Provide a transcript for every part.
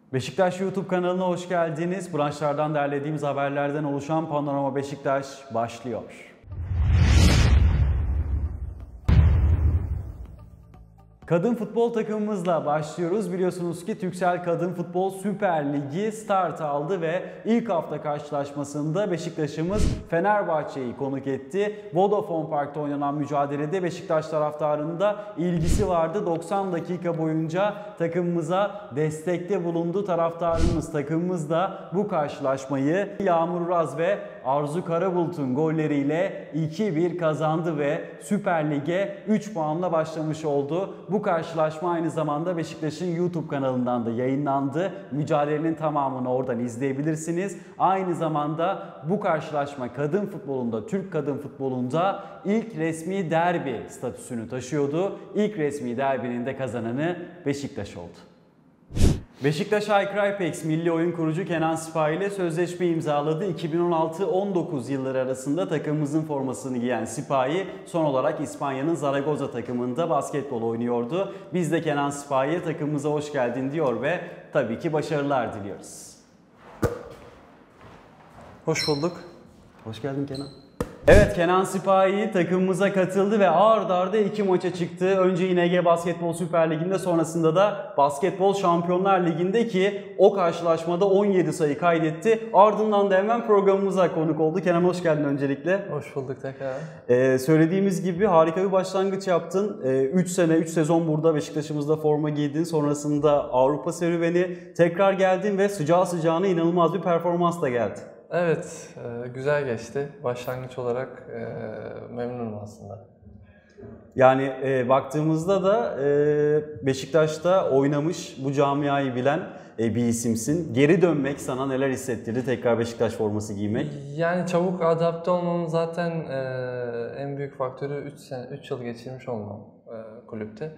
Beşiktaş YouTube kanalına hoş geldiniz. Branşlardan derlediğimiz haberlerden oluşan Panorama Beşiktaş başlıyor. Kadın futbol takımımızla başlıyoruz. Biliyorsunuz ki Türksel Kadın Futbol Süper Ligi start aldı ve ilk hafta karşılaşmasında Beşiktaş'ımız Fenerbahçe'yi konuk etti. Vodafone Park'ta oynanan mücadelede Beşiktaş taraftarının da ilgisi vardı. 90 dakika boyunca takımımıza destekte bulundu. Taraftarımız, takımımız da bu karşılaşmayı Yağmur Uraz ve Arzu Karabulut'un golleriyle 2-1 kazandı ve Süper Lig'e 3 puanla başlamış oldu. Bu karşılaşma aynı zamanda Beşiktaş'ın YouTube kanalından da yayınlandı. Mücadelenin tamamını oradan izleyebilirsiniz. Aynı zamanda bu karşılaşma kadın futbolunda, Türk kadın futbolunda ilk resmi derbi statüsünü taşıyordu. İlk resmi derbinin de kazananı Beşiktaş oldu. Beşiktaş Hyper milli oyun kurucu Kenan Sipahi ile sözleşme imzaladı. 2016-19 yılları arasında takımımızın formasını giyen Sipahi son olarak İspanya'nın Zaragoza takımında basketbol oynuyordu. Biz de Kenan Sipahi'ye takımımıza hoş geldin diyor ve tabii ki başarılar diliyoruz. Hoş bulduk. Hoş geldin Kenan. Evet, Kenan Sipahi takımımıza katıldı ve ard arda 2 maça çıktı. Önce İNG Basketbol Süper Ligi'nde, sonrasında da Basketbol Şampiyonlar Ligi'nde ki o karşılaşmada 17 sayı kaydetti. Ardından da hemen programımıza konuk oldu. Kenan hoş geldin öncelikle. Hoş bulduk tekrar. Söylediğimiz gibi harika bir başlangıç yaptın. 3 sezon burada Beşiktaş'ımızda forma giydin. Sonrasında Avrupa serüveni, tekrar geldin ve sıcağı sıcağına inanılmaz bir performansla geldin. Evet, güzel geçti. Başlangıç olarak memnunum aslında. Yani baktığımızda da Beşiktaş'ta oynamış, bu camiayı bilen bir isimsin. Geri dönmek sana neler hissettirdi, tekrar Beşiktaş forması giymek? Yani çabuk adapte olmamın zaten en büyük faktörü 3 yıl geçirmiş olmam kulüpte.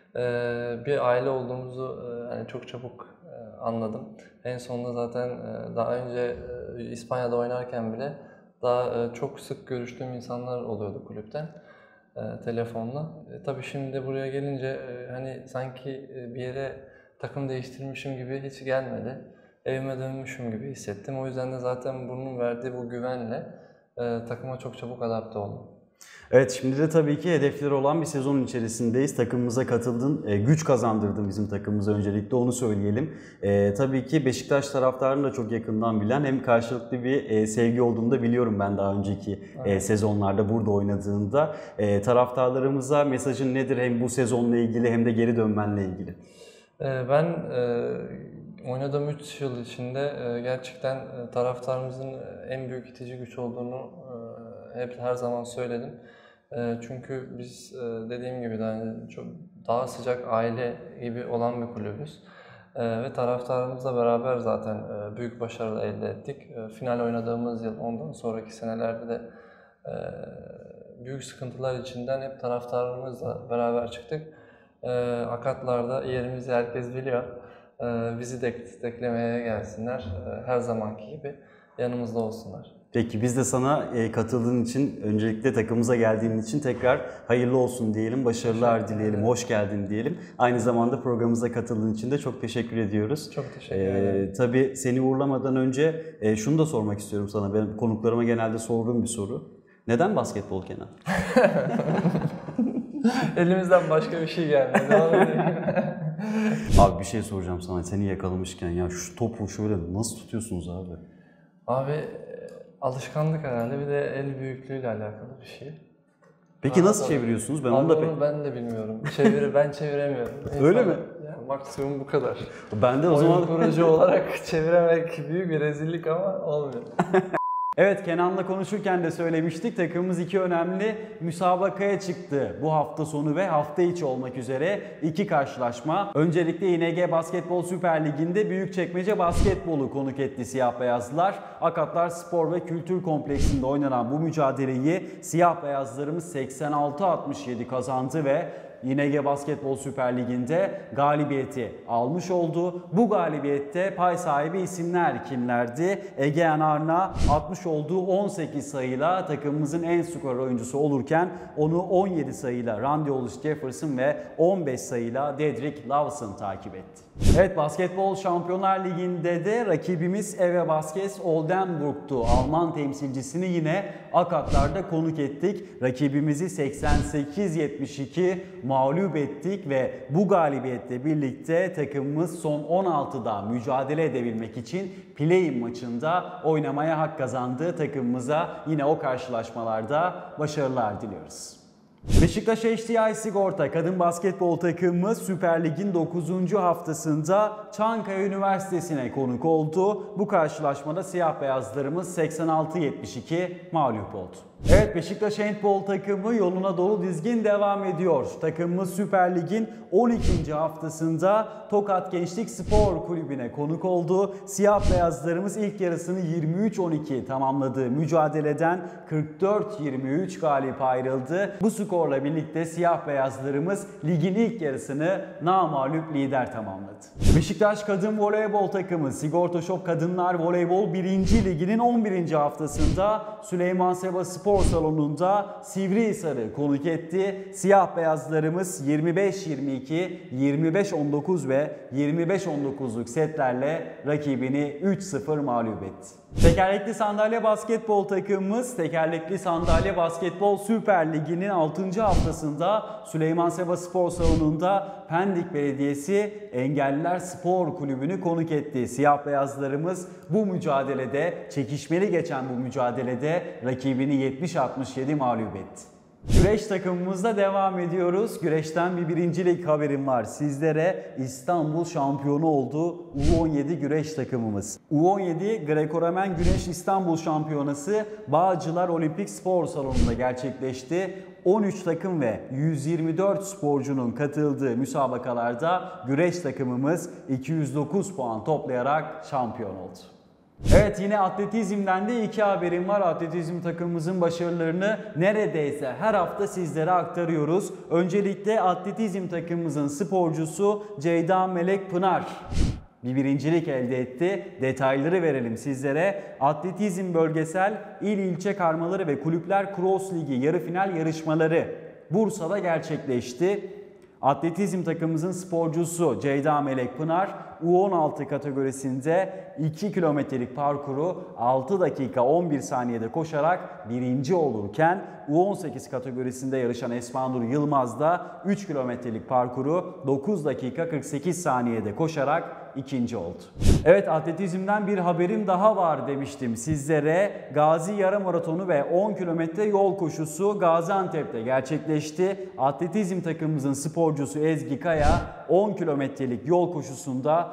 Bir aile olduğumuzu yani çok çabuk anladım. En sonunda zaten daha önce İspanya'da oynarken bile daha çok sık görüştüğüm insanlar oluyordu kulüpten telefonla. Tabii şimdi de buraya gelince hani sanki bir yere takım değiştirmişim gibi hiç gelmedi. Evime dönmüşüm gibi hissettim. O yüzden de zaten bunun verdiği bu güvenle takıma çok çabuk adapte oldum. Evet, şimdi de tabii ki hedefleri olan bir sezonun içerisindeyiz. Takımımıza katıldın, güç kazandırdın bizim takımımıza, öncelikle onu söyleyelim. Tabii ki Beşiktaş taraftarını da çok yakından bilen, hem karşılıklı bir sevgi olduğunu da biliyorum ben daha önceki sezonlarda burada oynadığında. Taraftarlarımıza mesajın nedir, hem bu sezonla ilgili hem de geri dönmenle ilgili? Ben oynadığım 3 yıl içinde gerçekten taraftarımızın en büyük itici güç olduğunu hep her zaman söyledim. Çünkü biz dediğim gibi daha sıcak aile gibi olan bir kulübüz. Ve taraftarımızla beraber zaten büyük başarılar elde ettik. Final oynadığımız yıl, ondan sonraki senelerde de büyük sıkıntılar içinden hep taraftarımızla beraber çıktık. Akatlarda yerimizi herkes biliyor. Bizi desteklemeye gelsinler. Her zamanki gibi yanımızda olsunlar. Peki, biz de sana katıldığın için, öncelikle takımımıza geldiğin için tekrar hayırlı olsun diyelim, başarılar dileyelim, hoş geldin diyelim. Aynı zamanda programımıza katıldığın için de çok teşekkür ediyoruz. Çok teşekkür ederim. Tabii seni uğurlamadan önce şunu da sormak istiyorum sana. Ben konuklarıma genelde sorduğum bir soru. Neden basketbol Kenan? Elimizden başka bir şey gelmedi. Abi bir şey soracağım sana, seni yakalamışken, ya şu topu şöyle nasıl tutuyorsunuz abi? Abi alışkanlık herhalde, bir de el büyüklüğüyle alakalı bir şey. Peki nasıl çeviriyorsunuz? Ben onu da ben de bilmiyorum. Ben çeviremiyorum. Öyle mi? Yani maksimum bu kadar. Ben de o zaman oyun kurucu olarak çeviremek büyük bir rezillik ama olmuyor. Evet, Kenan'la konuşurken de söylemiştik. Takımımız 2 önemli müsabakaya çıktı. Bu hafta sonu ve hafta içi olmak üzere 2 karşılaşma. Öncelikle İNG Basketbol Süper Ligi'nde Büyükçekmece Basketbol'u konuk etti siyah beyazlar. Akatlar Spor ve Kültür Kompleksinde oynanan bu mücadeleyi siyah beyazlarımız 86-67 kazandı ve İNG Basketbol Süper Ligi'nde galibiyeti almış oldu. Bu galibiyette pay sahibi isimler kimlerdi? Egehan Arna atmış olduğu 18 sayıyla takımımızın en skor oyuncusu olurken onu 17 sayıyla Randy Olus Jefferson ve 15 sayıyla Dedrick Lawson takip etti. Evet, Basketbol Şampiyonlar Ligi'nde de rakibimiz Eve Baskets Oldenburg'tu. Alman temsilcisini yine Akatlar'da konuk ettik. Rakibimizi 88-72 mağlup ettik ve bu galibiyetle birlikte takımımız son 16'da mücadele edebilmek için play-in maçında oynamaya hak kazandı. Takımımıza yine o karşılaşmalarda başarılar diliyoruz. Beşiktaş HDI Sigorta kadın basketbol takımımız Süper Lig'in 9. haftasında Çankaya Üniversitesi'ne konuk oldu. Bu karşılaşmada siyah beyazlarımız 86-72 mağlup oldu. Evet, Beşiktaş Handbol takımı yoluna dolu dizgin devam ediyor. Takımımız Süper Lig'in 12. haftasında Tokat Gençlik Spor Kulübü'ne konuk oldu. Siyah beyazlarımız ilk yarısını 23-12 tamamladığı mücadeleden 44-23 galip ayrıldı. Bu skorla birlikte siyah beyazlarımız ligin ilk yarısını namağlup lider tamamladı. Beşiktaş Kadın Voleybol takımı Sigorta Shop Kadınlar Voleybol 1. Ligi'nin 11. haftasında Süleyman Seba Spor Salonu'nda Sivrihisar'ı konuk etti. Siyah beyazlarımız 25-22, 25-19 ve 25-19'luk setlerle rakibini 3-0 mağlup etti. Tekerlekli sandalye basketbol takımımız Tekerlekli Sandalye Basketbol Süper Ligi'nin 6. haftasında Süleyman Seba Spor Salonu'nda Pendik Belediyesi Engelliler Spor Kulübü'nü konuk etti. Siyah beyazlarımız bu mücadelede, çekişmeli geçen bu mücadelede rakibini 70-67 mağlup etti. Güreş takımımızla devam ediyoruz. Güreşten bir birincilik haberim var sizlere. İstanbul şampiyonu oldu U17 güreş takımımız. U17 Greco-Romen Güreş İstanbul Şampiyonası Bağcılar Olimpik Spor Salonu'nda gerçekleşti. 13 takım ve 124 sporcunun katıldığı müsabakalarda güreş takımımız 209 puan toplayarak şampiyon oldu. Evet, yine atletizmden de iki haberim var. Atletizm takımımızın başarılarını neredeyse her hafta sizlere aktarıyoruz. Öncelikle atletizm takımımızın sporcusu Ceyda Melek Pınar bir birincilik elde etti. Detayları verelim sizlere. Atletizm bölgesel il ilçe karmaları ve kulüpler cross ligi yarı final yarışmaları Bursa'da gerçekleşti. Atletizm takımımızın sporcusu Ceyda Melek Pınar U16 kategorisinde 2 kilometrelik parkuru 6 dakika 11 saniyede koşarak birinci olurken U18 kategorisinde yarışan Esma Nur Yılmaz da 3 kilometrelik parkuru 9 dakika 48 saniyede koşarak ikinci oldu. Evet, atletizmden bir haberim daha var demiştim sizlere. Gazi Yarım Maratonu ve 10 kilometre yol koşusu Gaziantep'te gerçekleşti. Atletizm takımımızın sporcusu Ezgi Kaya 10 kilometrelik yol koşusunda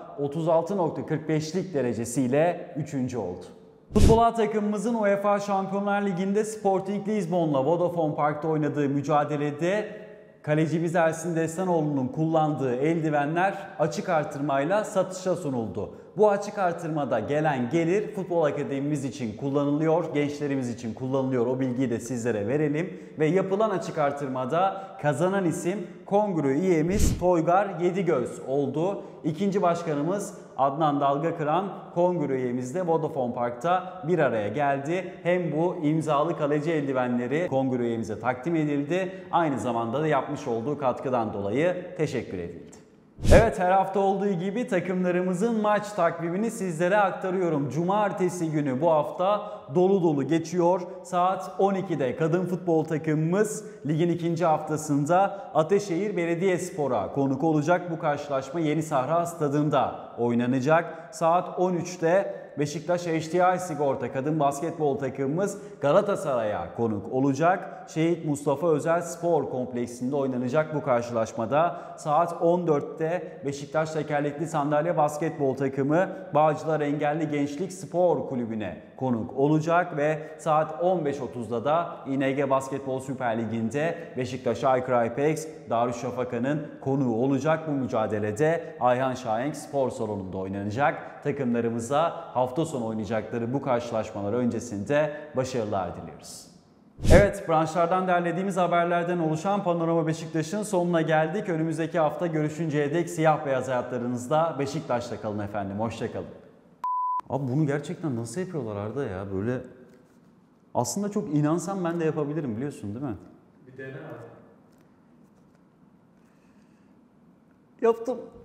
36.45'lik derecesiyle 3. oldu. Futbol A takımımızın UEFA Şampiyonlar Ligi'nde Sporting Lisbon'la Vodafone Park'ta oynadığı mücadelede kalecimiz Ersin Destanoğlu'nun kullandığı eldivenler açık artırmayla satışa sunuldu. Bu açık artırmada gelen gelir futbol akademimiz için kullanılıyor, gençlerimiz için kullanılıyor. O bilgiyi de sizlere verelim. Ve yapılan açık artırmada kazanan isim kongre üyemiz Toygar Yedigöz oldu. İkinci başkanımız Adnan Dalgakıran kongre üyemizle Vodafone Park'ta bir araya geldi. Hem bu imzalı kaleci eldivenleri kongre üyemize takdim edildi. Aynı zamanda da yapmış olduğu katkıdan dolayı teşekkür edildi. Evet, her hafta olduğu gibi takımlarımızın maç takvimini sizlere aktarıyorum. Cumartesi günü bu hafta dolu dolu geçiyor. Saat 12'de kadın futbol takımımız ligin 2. haftasında Ataşehir Belediyespor'a konuk olacak. Bu karşılaşma Yeni Sahra Stadı'nda oynanacak. Saat 13'te Beşiktaş HDI Sigorta kadın basketbol takımımız Galatasaray'a konuk olacak. Şehit Mustafa Özel Spor Kompleksinde oynanacak bu karşılaşmada. Saat 14'te Beşiktaş Tekerlekli Sandalye Basketbol takımı Bağcılar Engelli Gençlik Spor Kulübü'ne konuk olacak ve saat 15.30'da da İNG Basketbol Süper Ligi'nde Beşiktaş Aykırı Ipex Darüşşafaka'nın konuğu olacak. Bu mücadelede Ayhan Şahenk Spor Salonu'nda oynanacak. Takımlarımıza hafta sonu oynayacakları bu karşılaşmalar öncesinde başarılar diliyoruz. Evet, branşlardan derlediğimiz haberlerden oluşan Panorama Beşiktaş'ın sonuna geldik. Önümüzdeki hafta görüşünceye dek siyah beyaz hayatlarınızda Beşiktaş'ta kalın efendim. Hoşça kalın. Abi bunu gerçekten nasıl yapıyorlar Arda ya? Böyle aslında çok inansam ben de yapabilirim, biliyorsun değil mi? Bir dene abi. Yaptım.